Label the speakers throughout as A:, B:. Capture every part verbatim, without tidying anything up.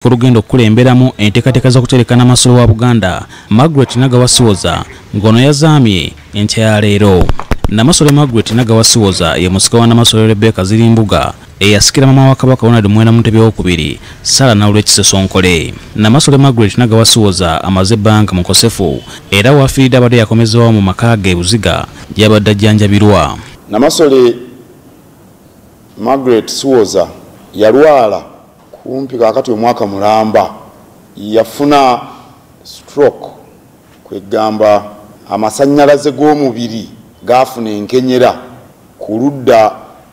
A: ku lugendo okukulemberamu enteekateeka z'okutereka Namasole wa Buganda Margaret Nagawa Siwoza ng'ono yazaamye enkya ya leero. Namasole Margaret Nagawa Siwoza ye musika wa Namasole Rebecca Zirimbuga eyasikira mama wa Kabaka Ronald Mwenda Mutebi wokubiri Sala Nawulekise Sonkole. Namasole Margaret Nagawa Siwoza amaze ebbanga mukosefu era wafiiridde abadde yakomezeewo mu maka ge Buziga gy'abadde ajjanjabirwa.
B: Namasole Margaret Siwoza yalwala kumpi kakati omwaka mulamba, yafuna stroke kwegamba amasannyalaze g'omubiri gafuna enkenyera ku ludda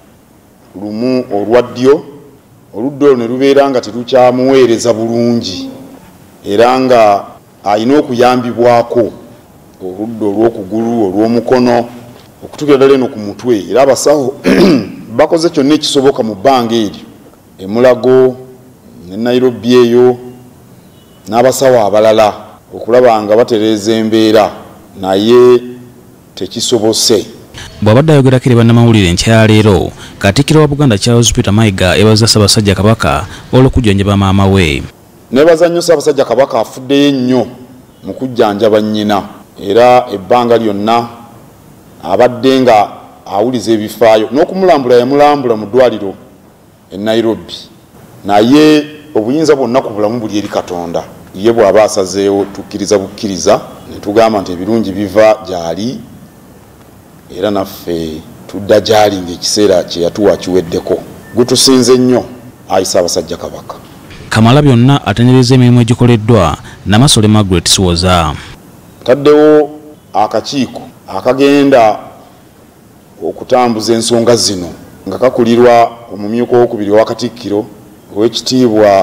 B: lumu olwa ddyo, oludda olwo ne lubeera nga terukyamuweereza bulungi era nga alina okuyambibwako oludda olw'okugulu, olw'omukono, okutuukira ddala eno ku mutwe. Era abasawo bakoze kyonna ekisoboka mu bbanga eryo, e Mulago ne Nairobi eyo n'abasawo abalala okulaba nga batereeza embeera, naye tekisobose.
A: Bw'abadde ayogerako eri bannamawulire enkya ya leero, Katikkiro wa Buganda Charles Peter Mayiga yeebaza Ssaabasajja Kabaka olw'okujjanjaba maama we.
B: Neebaza nnyo Ssaabasajja Kabaka afuddeyo ennyo mu kujjanjaba nnyina, era ebbanga lyonna abadde nga awuliza ebifaayo, n'okumulambula yamulambula mu ddwaliro e Nairobi, naye obuyinza bwonna ku bulamu buli eri Katonda. Ye bw'aba asazeewo tukkiriza bukkiriza ne tugamba nti ebirungi biva gy'ali era naffe tudda gy'ali ng'ekiseera kye yatuwa kiweddeko. Gutusinze nnyo Ayi Ssaabasajja Kabaka.
A: Kamalabyonna atendereza emirimu egikoleddwa Namasole Margaret Siwoza.
B: Taddewo akakiiko akagenda okutambuza ensonga zino nga kakulirwa omumyuka owokubiri wa Katikkiro ow'ekitiibwa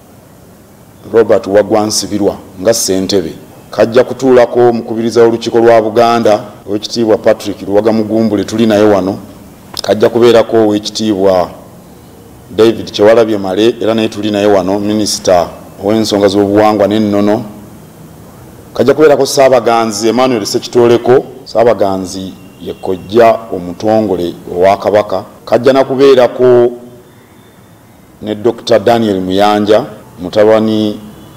B: Robert Wagwansibirwa nga ssentebe. Kajja kutuulako omukubiriza w'olukiiko lwa Buganda ow'ekitiibwa Patrick Luwagamugumbule tuli naye wano. Kajja kubeerako ow'ekitiibwa David Kyewalabye Male era naye tuli naye wano, minisita ow'ensonga z'obuwangwa n'ennono. Kajja kubeerako Ssaabaganzi Emmanuel Ssekitoleko, Ssaabaganzi ye kojja omutongole owa Kabaka. Kajja na kubeerako ne Doctor Daniel Muyanja mutabani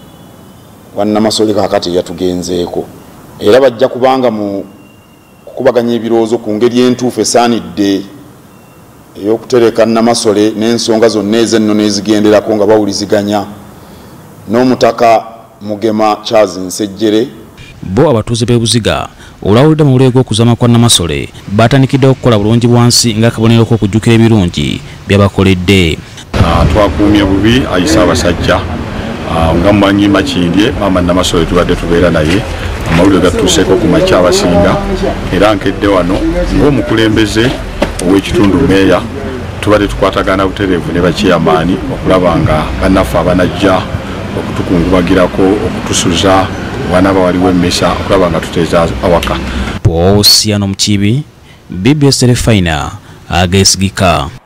B: wa Namasole kakati yatugenzeeko, era bajja kubanga mu kukubaganya ebirowoozo ku ngeri entuufu esaanidde ey'okutereka Namasole n'ensonga zonna ez'ennono ezigenderako nga bawuliziganya n'omutaka Mugema Charles Nsejjere.
A: Bo abatuuze b'e Buziga olwawulidde mu buleego okuzaama kwa Namasole baatandikiddewo okukola bulungi bwansi ng'akabonero k'okujjukira ebirungi by'abakoledde.
C: Twakuumye bubi Ayi Ssaabasajja nga mumanyi Makindye maama Namasole tubadde tubeera naye, amawulire gatuuseeko ku makya abasinga, era nkedde wano ng'omukulembeze ow'ekitundu meeya tubadde tukwatagana butereevu ne bakiyamaani okulaba nga bannaffe abanajja okutukungubagirako, okutusuza wanaaba waliwo emmesa, okulaba nga tuteeza awaka.
A: Paul Siano Mukibi, B B S Telefaina, Ageesigika.